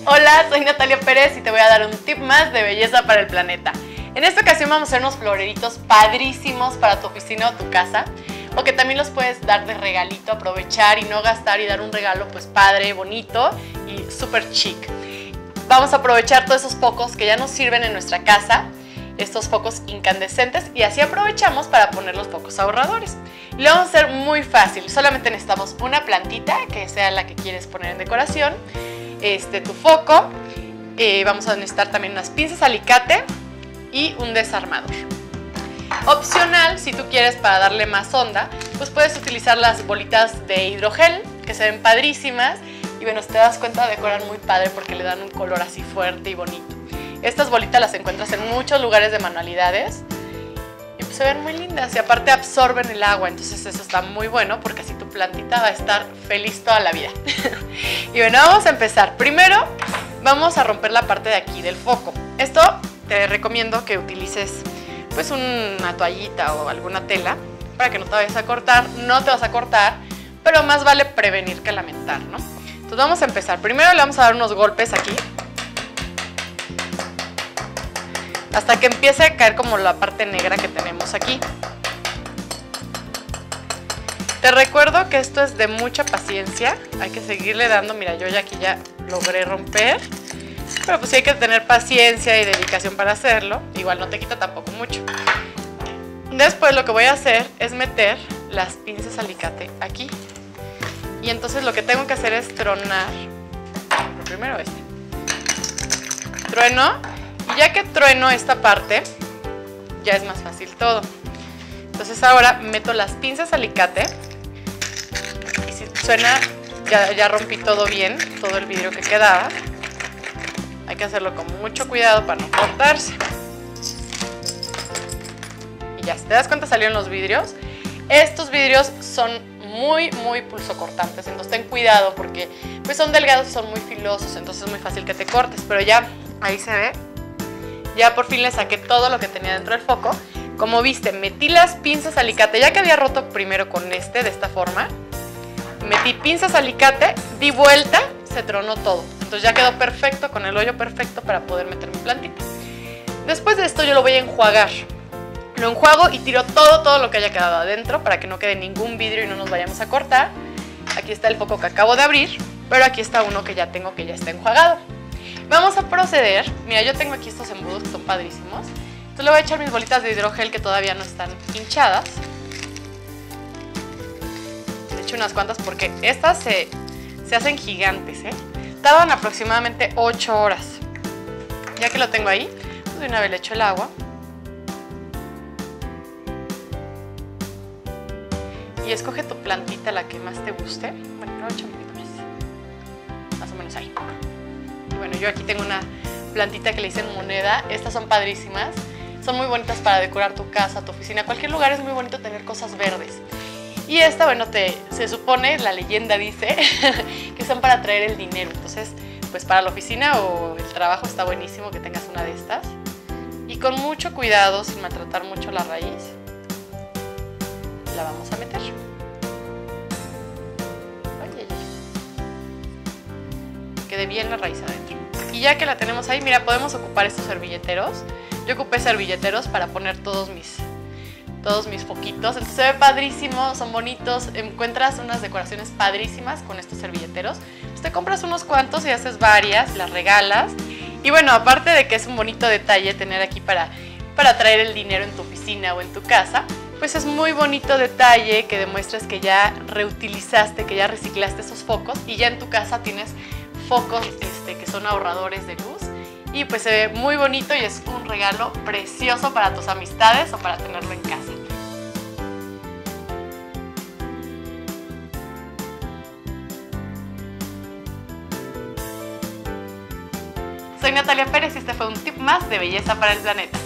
Hola, soy Natalia Pérez y te voy a dar un tip más de belleza para el planeta. En esta ocasión vamos a hacer unos floreritos padrísimos para tu oficina o tu casa, o que también los puedes dar de regalito, aprovechar y no gastar y dar un regalo pues padre, bonito y súper chic. Vamos a aprovechar todos esos focos que ya nos sirven en nuestra casa, estos focos incandescentes, y así aprovechamos para poner los focos ahorradores. Y lo vamos a hacer muy fácil, solamente necesitamos una plantita que sea la que quieres poner en decoración, tu foco, vamos a necesitar también unas pinzas alicate y un desarmador. Opcional, si tú quieres para darle más onda, pues puedes utilizar las bolitas de hidrogel, que se ven padrísimas, y bueno, si te das cuenta decoran muy padre porque le dan un color así fuerte y bonito. Estas bolitas las encuentras en muchos lugares de manualidades y pues se ven muy lindas y aparte absorben el agua, entonces eso está muy bueno porque así tu plantita va a estar feliz toda la vida. Y bueno, vamos a empezar. Primero vamos a romper la parte de aquí del foco. Esto te recomiendo que utilices pues una toallita o alguna tela para que no te vayas a cortar. No te vas a cortar, pero más vale prevenir que lamentar, ¿no? Entonces vamos a empezar. Primero le vamos a dar unos golpes aquí hasta que empiece a caer como la parte negra que tenemos aquí. Te recuerdo que esto es de mucha paciencia, hay que seguirle dando. Mira, yo ya aquí ya logré romper, pero pues sí hay que tener paciencia y dedicación para hacerlo. Igual no te quita tampoco mucho. Después lo que voy a hacer es meter las pinzas alicate aquí. Y entonces lo que tengo que hacer es tronar, primero trueno, y ya que trueno esta parte, ya es más fácil todo. Entonces ahora meto las pinzas alicate, y si suena, ya rompí todo bien, todo el vidrio que quedaba. Hay que hacerlo con mucho cuidado para no cortarse. Y ya, si te das cuenta salieron los vidrios. Estos vidrios son muy pulsocortantes, entonces ten cuidado porque pues son delgados y son muy filosos, entonces es muy fácil que te cortes, pero ya ahí se ve. Ya por fin le saqué todo lo que tenía dentro del foco. Como viste, metí las pinzas alicate, ya que había roto primero con de esta forma. Metí pinzas alicate, di vuelta, se tronó todo. Entonces ya quedó perfecto, con el hoyo perfecto para poder meter mi plantita. Después de esto yo lo voy a enjuagar. Lo enjuago y tiro todo lo que haya quedado adentro para que no quede ningún vidrio y no nos vayamos a cortar. Aquí está el foco que acabo de abrir, pero aquí está uno que ya tengo que ya está enjuagado. Vamos a proceder. Mira, yo tengo aquí estos embudos que son padrísimos. Entonces le voy a echar mis bolitas de hidrogel que todavía no están hinchadas. Le echo unas cuantas porque estas se hacen gigantes, ¿eh? Tardan aproximadamente 8 horas. Ya que lo tengo ahí, pues de una vez le echo el agua. Y escoge tu plantita, la que más te guste. Bueno, pero echa un poquito más o menos ahí. Y bueno, yo aquí tengo una plantita que le dicen moneda. Estas son padrísimas. Son muy bonitas para decorar tu casa, tu oficina. Cualquier lugar es muy bonito tener cosas verdes. Y esta, bueno, se supone, la leyenda dice, que son para traer el dinero. Entonces, pues para la oficina o el trabajo está buenísimo que tengas una de estas. Y con mucho cuidado, sin maltratar mucho la raíz, la vamos a meter. Quede bien la raíz adentro. Y ya que la tenemos ahí, mira, podemos ocupar estos servilleteros. Yo ocupé servilleteros para poner todos mis foquitos. Entonces se ve padrísimo, son bonitos. Encuentras unas decoraciones padrísimas con estos servilleteros. Pues te compras unos cuantos y haces varias, las regalas. Y bueno, aparte de que es un bonito detalle tener aquí para traer el dinero en tu oficina o en tu casa, pues es muy bonito detalle que demuestras que ya reutilizaste, que ya reciclaste esos focos y ya en tu casa tienes focos que son ahorradores de luz. Y pues se ve muy bonito y es un regalo precioso para tus amistades o para tenerlo en casa. Soy Natalia Pérez y este fue un tip más de belleza para el planeta.